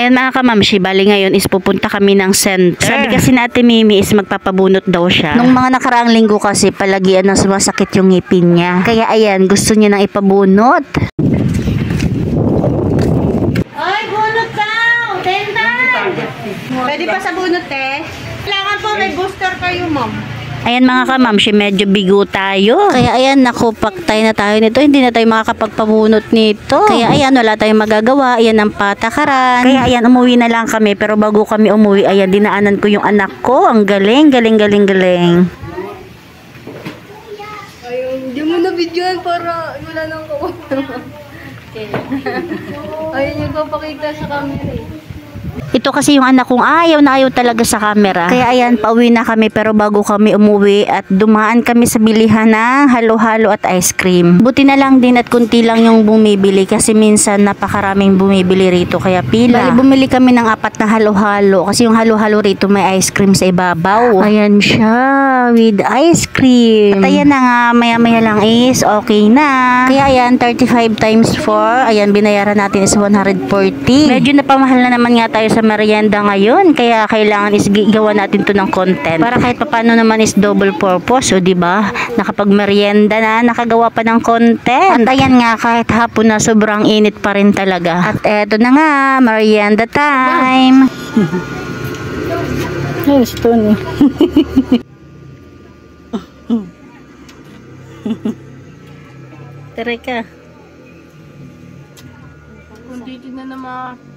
Ayan mga kamamshi, bali ngayon is pupunta kami ng center. Sabi kasi na Ate Mimi is magpapabunot daw siya. Nung mga nakaraang linggo kasi palagian na sumasakit yung ngipin niya. Kaya ayan, gusto niya nang ipabunot. Ay, bunot daw! Tentan! Pwede pa sa bunot eh. Kailangan po may booster kayo, ma'am. Ayan mga kamamshi, medyo bigo tayo. Kaya ayan, naku, paktay na tayo nito. Hindi na tayo makakapagpabunot nito. Kaya ayan, wala tayong magagawa. Ayan ang patakaran. Kaya ayan, umuwi na lang kami. Pero bago kami umuwi, ayan, dinaanan ko yung anak ko. Ang galing, galing, galing, galing. Ayun, hindi mo na videoan para wala nang kawawa. Okay. Ayun yung papakita sa camera eh. Ito kasi yung anak kong ayaw na ayaw talaga sa camera. Kaya ayan, pauwi na kami pero bago kami umuwi at dumaan kami sa bilihan ng halo-halo at ice cream. Buti na lang din at kunti lang yung bumibili kasi minsan napakaraming bumibili rito kaya pila. Bali, bumili kami ng 4 na halo-halo kasi yung halo-halo rito may ice cream sa ibabaw. Ayan siya with ice cream. At ayan na nga, maya-maya lang is okay na. Kaya ayan, 35 times 4. Ayan, binayaran natin is 140. Medyo napamahal na naman nga tayo sa merienda ngayon, kaya kailangan is gawa natin to ng content para kahit paano naman is double purpose, o diba, nakapag merienda na, nakagawa pa ng content. At ayan nga, kahit hapon na sobrang init pa rin talaga. At eto na nga, merienda time. Ayun, stone. Tara ka. Kung titignan na mga